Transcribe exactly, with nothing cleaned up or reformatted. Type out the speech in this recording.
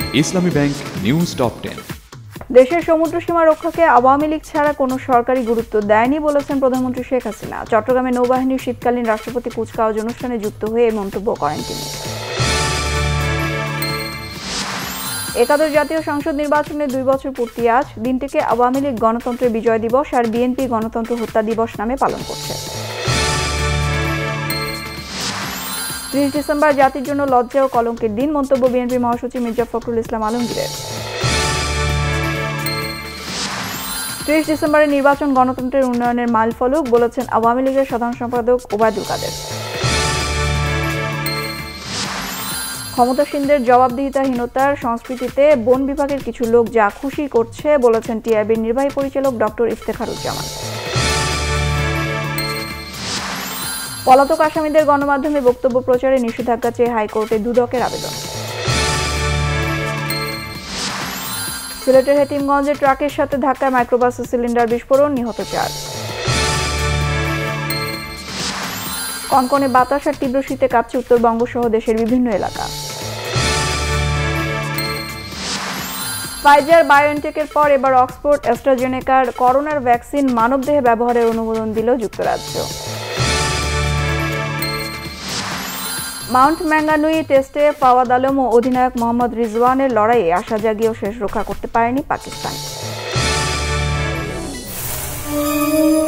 ইসলামী bank news top ten. দেশের সমুদ্র সীমা রক্ষাকে আওয়ামী লীগ ছাড়া কোনো সরকারি গুরুত্ব দেয়নি বলেছেন প্রধানমন্ত্রী শেখ হাসিনা। চট্টগ্রামে নৌবাহিনীর শীতকালীন রাষ্ট্রপতি কুচকাওয়াজ অনুষ্ঠানে যুক্ত হয়ে এই মন্তব্য করেন তিনি। একাদশ জাতীয় সংসদ নির্বাচনে দুই বছর পূর্তি আজ। দিনটিকে আওয়ামী লীগ গণতন্ত্রের বিজয় দিবস আর বিএনপি গণতন্ত্র হত্যা দিবস নামে পালন করছে। ত্রিশ ডিসেম্বর জাতির জন্য লজ্জা ও কলঙ্কের দিন, মন্তব্য বিএনপি মহাসচিব মির্জা ফখরুল ইসলাম আলমগীরের। ত্রিশ ডিসেম্বরের নির্বাচন গণতন্ত্রের উন্নয়নের মাইলফলক বলেছেন আওয়ামী লীগের সাধারণ সম্পাদক ওবায়দুল কাদের। ক্ষমতাসীনদের জবাবদিহিতাহীনতার সংস্কৃতিতে বন বিভাগের কিছু লোক যা খুশি করছে বলেছেন টিআইবির নির্বাহী পরিচালক ডক্টর ইফতেখারুজ্জামান। পলাতক আসামিদের গণমাধ্যমে বক্তব্য প্রচারে নিষেধাজ্ঞা চেয়ে হাইকোর্টে দুদকের আবেদন। সিলেটের হেতিমগঞ্জে ট্রাকের সাথে ধাক্কায় মাইক্রোবাসের সিলিন্ডার বিস্ফোরণ, নিহত চার। কনকনে বাতাস আর তীব্র শীতে কাঁপছে উত্তরবঙ্গ সহ দেশের বিভিন্ন এলাকা। ফাইজার বায়োএনটেকের পর এবার অক্সফোর্ড অ্যাস্ট্রাজেনেকার করোনার ভ্যাকসিন মানবদেহে ব্যবহারের অনুমোদন দিল যুক্তরাজ্য। মাউন্ট ম্যাঙ্গানুই টেস্টে ফাওয়াদ আলম ও অধিনায়ক মোহাম্মদ রিজওয়ানের লড়াইয়ে আশা জাগিয়েও শেষ রক্ষা করতে পারেনি পাকিস্তান।